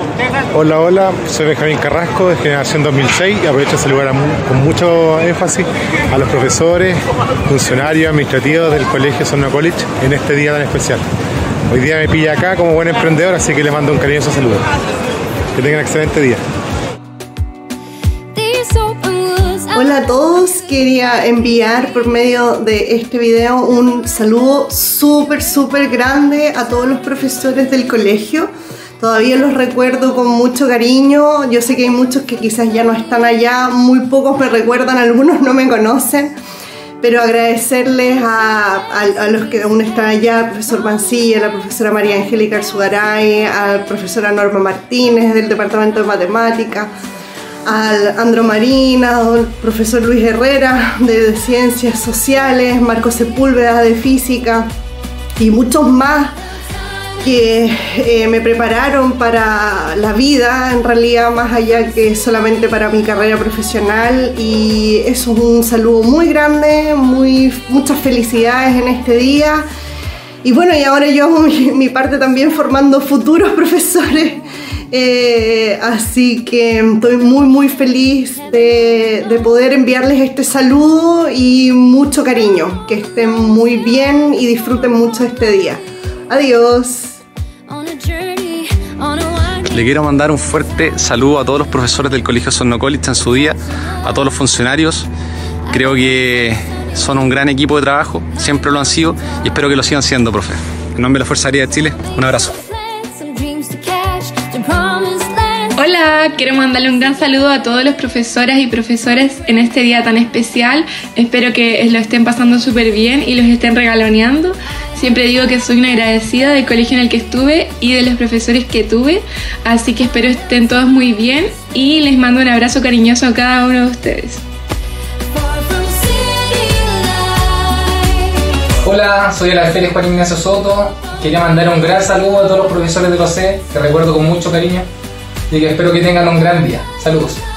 Hola, hola, soy Benjamín Carrasco de Generación 2006 y aprovecho de saludar con mucho énfasis a los profesores, funcionarios, administrativos del Colegio Osorno College en este día tan especial. Hoy día me pilla acá como buen emprendedor, así que les mando un cariñoso saludo. Que tengan un excelente día. Hola a todos, quería enviar por medio de este video un saludo súper grande a todos los profesores del colegio. Todavía los recuerdo con mucho cariño. Yo sé que hay muchos que quizás ya no están allá, muy pocos me recuerdan, algunos no me conocen, pero agradecerles a los que aún están allá, al profesor Mancilla, a la profesora María Angélica Arzugaray, a la profesora Norma Martínez del Departamento de Matemáticas, al Andro Marina, al profesor Luis Herrera de Ciencias Sociales, Marco Sepúlveda de Física y muchos más que me prepararon para la vida, en realidad más allá que solamente para mi carrera profesional. Y eso es un saludo muy grande, muchas felicidades en este día. Y bueno, y ahora yo hago mi parte también formando futuros profesores. Así que estoy muy feliz de poder enviarles este saludo y mucho cariño. Que estén muy bien y disfruten mucho este día. Adiós. Le quiero mandar un fuerte saludo a todos los profesores del Colegio Osorno College en su día, a todos los funcionarios. Creo que son un gran equipo de trabajo, siempre lo han sido y espero que lo sigan siendo, profe. En nombre de la Fuerza Aérea de Chile, un abrazo. Hola, quiero mandarle un gran saludo a todos los profesoras y profesores en este día tan especial. Espero que lo estén pasando súper bien y los estén regaloneando. Siempre digo que soy una agradecida del colegio en el que estuve y de los profesores que tuve, así que espero estén todos muy bien y les mando un abrazo cariñoso a cada uno de ustedes. Hola, soy el alférez Juan Ignacio Soto. Quería mandar un gran saludo a todos los profesores de la OCE, que recuerdo con mucho cariño y que espero que tengan un gran día. Saludos.